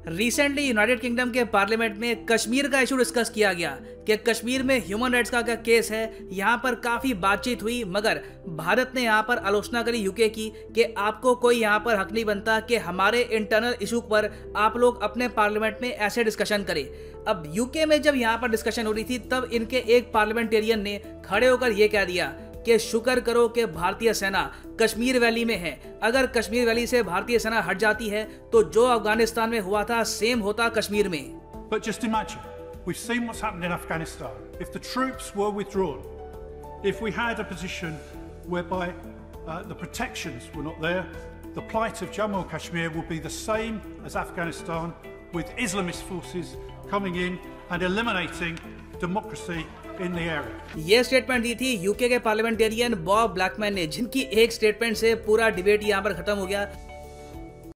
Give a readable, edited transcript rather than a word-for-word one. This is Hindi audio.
रिसेंटली यूनाइटेड किंगडम के पार्लियामेंट में कश्मीर का इशू डिस्कस किया गया कि कश्मीर में ह्यूमन राइट्स का क्या केस है। यहाँ पर काफ़ी बातचीत हुई, मगर भारत ने यहाँ पर आलोचना करी यूके की कि आपको कोई यहाँ पर हक नहीं बनता कि हमारे इंटरनल इशू पर आप लोग अपने पार्लियामेंट में ऐसे डिस्कशन करें। अब यूके में जब यहाँ पर डिस्कशन हो रही थी तब इनके एक पार्लियामेंटेरियन ने खड़े होकर यह कह दिया कि शुक्र करो कि भारतीय सेना कश्मीर वैली में है। अगर कश्मीर वैली से भारतीय सेना हट जाती है तो जो अफगानिस्तान में हुआ था सेम होता कश्मीर में। But just imagine, we've seen what's happened in Afghanistan. If the troops were withdrawn, if we had a position whereby the protections were not there, the plight of Jammu and Kashmir would be the same as Afghanistan, with Islamist forces coming in and eliminating democracy in the area. ये स्टेटमेंट दी थी यूके के पार्लियामेंटेरियन बॉब ब्लैकमैन ने, जिनकी एक स्टेटमेंट से पूरा डिबेट यहाँ पर खत्म हो गया।